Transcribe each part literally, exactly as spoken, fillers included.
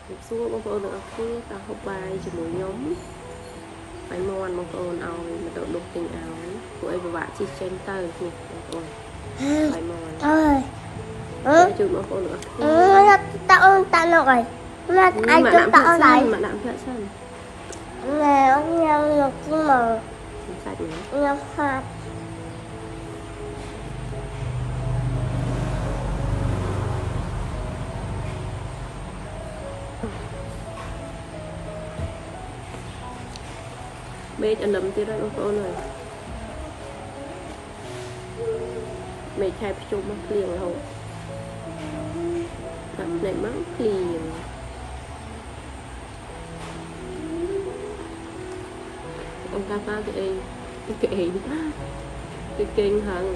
xua bông ôn được kia ta học bài cho mỗi nhóm phải mòn bông ôn ao mà tự đục tình áo của em và bạn chỉ chen tơ nè bông phải mòn ơi chụp bông ôn được tao tao rồi mà ai cho tao lại mà làm phết sân nè ông nhau được nhưng mà sạch nữa nhau phạt mẹ cho nấm tí ra bông ôn rồi mẹ khai chụp mất liền rồi đặt này mắng liền ông ca ca cái cái cái cái kinh hẳn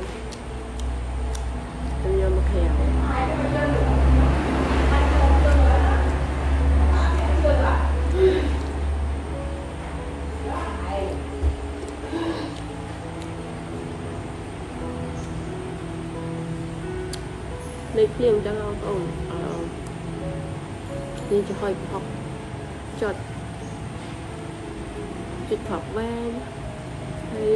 em nhớ một hẻo lấy liền cho ông ông nên cho hơi học chọt chụp thọc van hay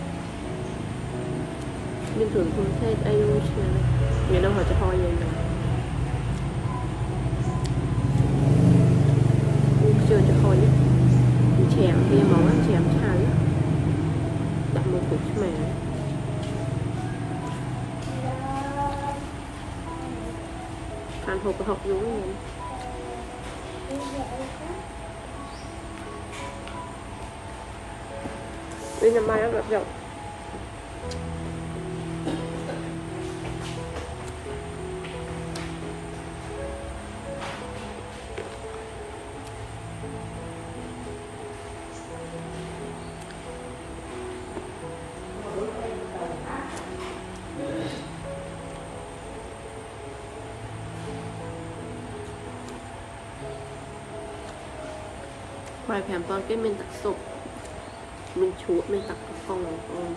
bình thường không thấy anh người đâu họ cho thôi vậy nè chưa cho thôi nhé chèm kia máu ăn chèm chán đặt một cục mè ăn hộp hộp đúng không bây giờ mai nó gặp rộng bài phèm toàn cái mình tặc sụp mình chúa mình tặc cái phòng của con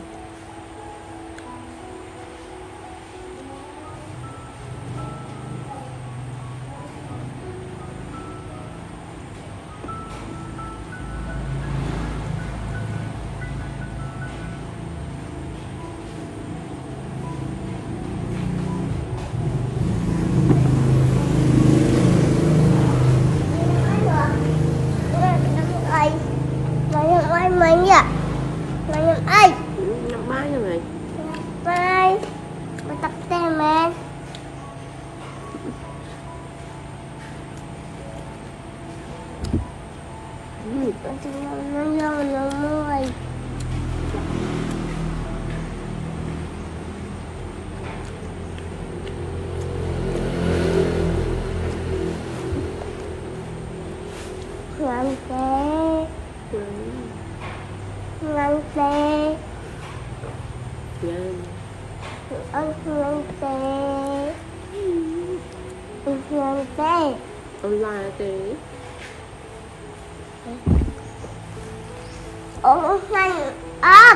mấy nhỉ mấy nhỉ ai năm mai rồi này mai mà tập tem mà ừ nó nó nó môi làm thế làm thế ông làm thế ông làm thế ông là thế ông hành ấp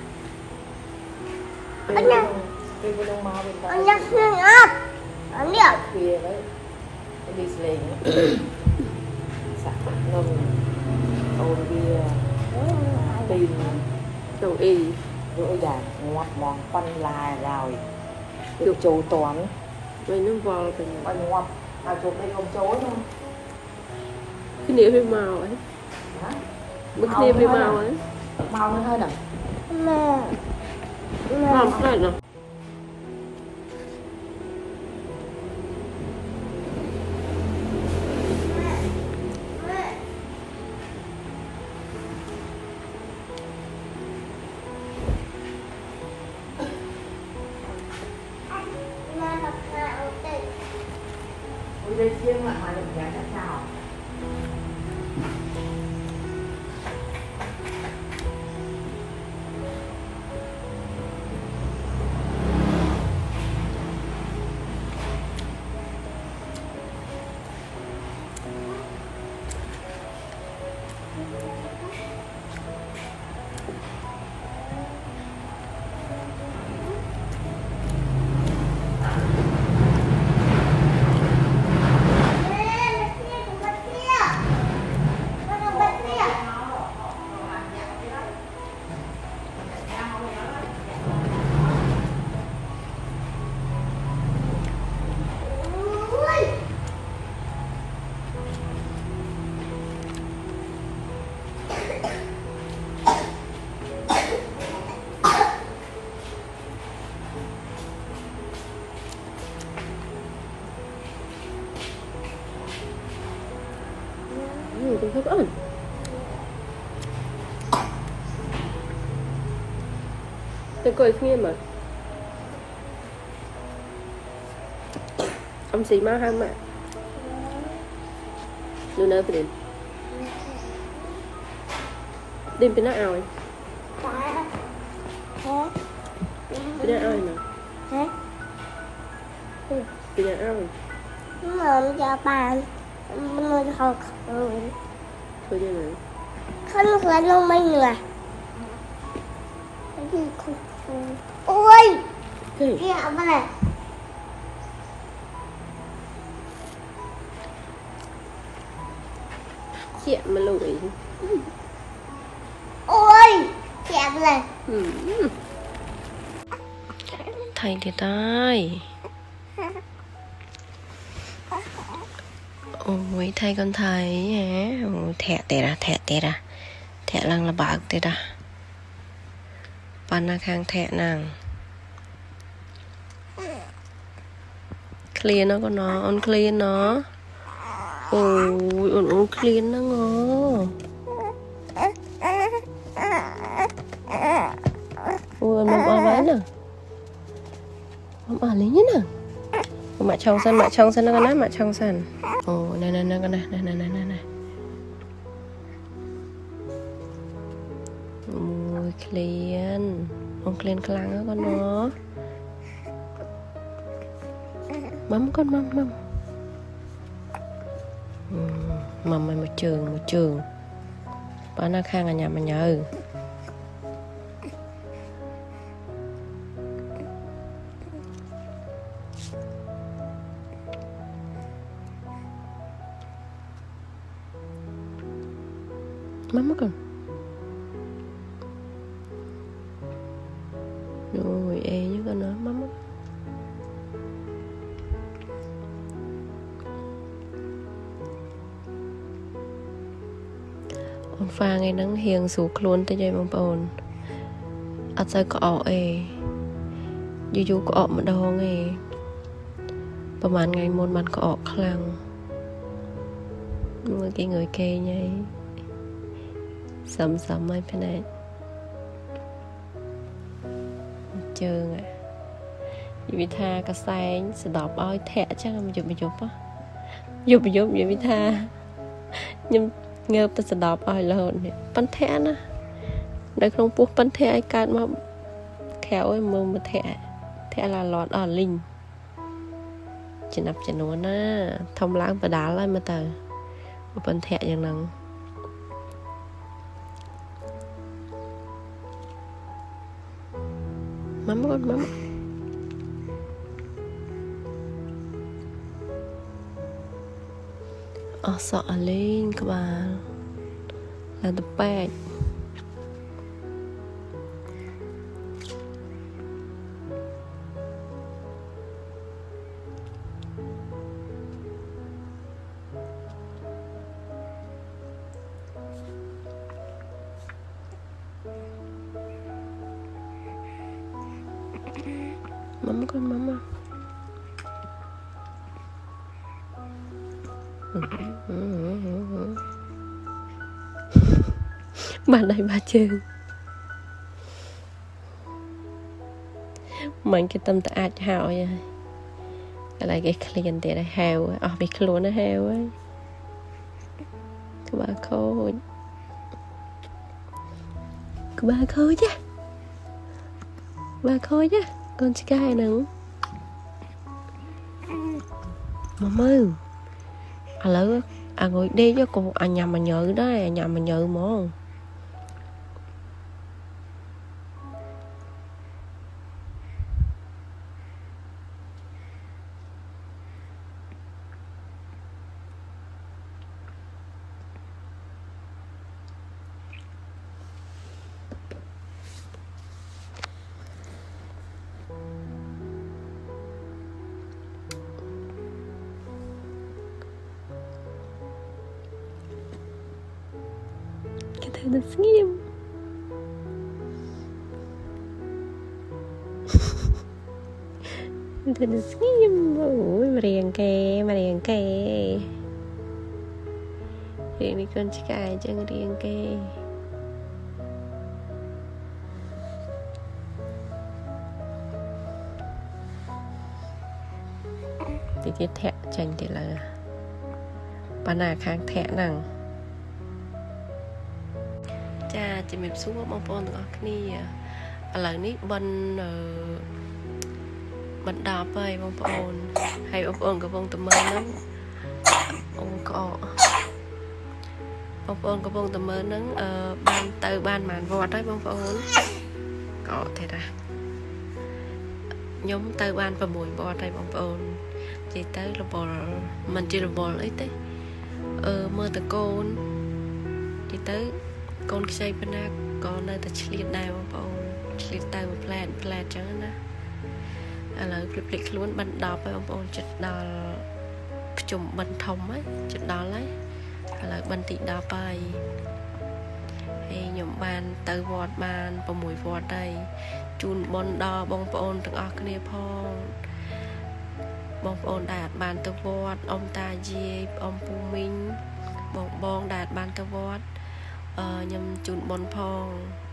anh nhá anh nhá hành ấp anh nhá kia đấy đi lên sạc ngâm ôn bia tìm đầu y rồi đã ngoặt mòn phân là rồi được chú toán vậy nó vào thì phân ngoặt là chụp đây không chối không cái niệm phim màu ấy bức niệm phim màu ấy màu nó hơi nè mẹ làm cái này đây chiên lại ngoài được giá sao ừ, cũng thức ẩn tôi cười nghiêm mà ông xì mau ham mà đưa nơi phải đến đêm bên nó oi bên nó oi mà bên nó oi mồm cho bạn mồm học thôi như này không phải nó mấy người ôi cái kia ở bên này chuyện mà lủi ôi kia bên này ừ. Thầy thì tai ôi thầy con thầy hả ôi thẻ tê ra thẻ tê ra thẻ lăng là bạc tê ra bàn khang thẻ nàng clear nó có nó on clear nó ôi on on clear nó ngó ôi mầm ở vậy nè mầm ở lấy nhá nè mạ trong sân mạ trong sân nó nát mạ trong sân ồ này này này này này này này này này ôi clean ông clean clang á con nó mắm con mắm mắm mắm mày một trường một trường bán nó khang ở nhà mà nhớ mắm con rồi e như con nói mắm ông pha ngày nắng hiền sủ luôn tới đây bông bồn ở đây có ọ e dù dù có ọ mà đâu ngheประมาณngày mônมันcó ọ khăn nhưng mà cái người kê nhảy sầm sầm mấy cái này chơi à vì tha cả sáng sẽ đọc oi thẻ chắc là mình chụp á chụp chụp vì tha nhưng nghe ta sẽ đọc oi là hơn bắn thẻ na đây không buộc bắn thẻ ai cạn mà khéo em mơ một thẻ thẻ là lọt ở linh chỉ nạp chỉ nói na thông lãng và đá lại mà tờ bắn thẻอย่างนั้นmama con mama ờ sợ lên các bạn là tập bẹt mama con mama bạn đây ba chân mình cái tâm ta ác hào vậy cái này cái client để đây heo ở bị luôn nó heo ấy các bạn khôi các bạn khôi chứ bà khôi chứ con sky nữa mama ơi à lỡ à ngồi đi cho cô à nhà mà nhớ đấy à nhà mà nhớ món cái thứ nó nghiêm cái thứ nó nghiêm ôi mà riêng kê mà riêng kê riêng đi con cái chẳng riêng cái thì tiết thẻ chẳng thì là bạn nào kháng thẻ nặng cha chỉ mềm xuống bông bông ở cái này ở lần ní bên bên đạp ấy bông bông hay bông bông cái bông tầm mơ lắm ông có bông bông cái bông tầm mơ nắng ban từ ban màn vọt đấy bông bông có thế ra nhóm từ ban và mùi vọt đây bông bông chỉ tới là bò mình chỉ là bò lấy tới ờ mơ từ con chỉ tới con xây bên na con nơi ta chỉ liệt đài bông bông chỉ liệt tay một plan plan chẳng nữa à là clip clip luôn bắn đỏ với bông bông chật đỏ chùm bắn thông ấy chật đỏ lấy à là bắn tị đỏ bay hay nhóm bàn từ vọt bàn và mùi vọt đây chun bông đỏ bông bông từng ở cái phong bông bông đạt bàn từ vọt ông ta dê ông pu minh bông bông đạt bàn từ vọt nhằm chun bông phong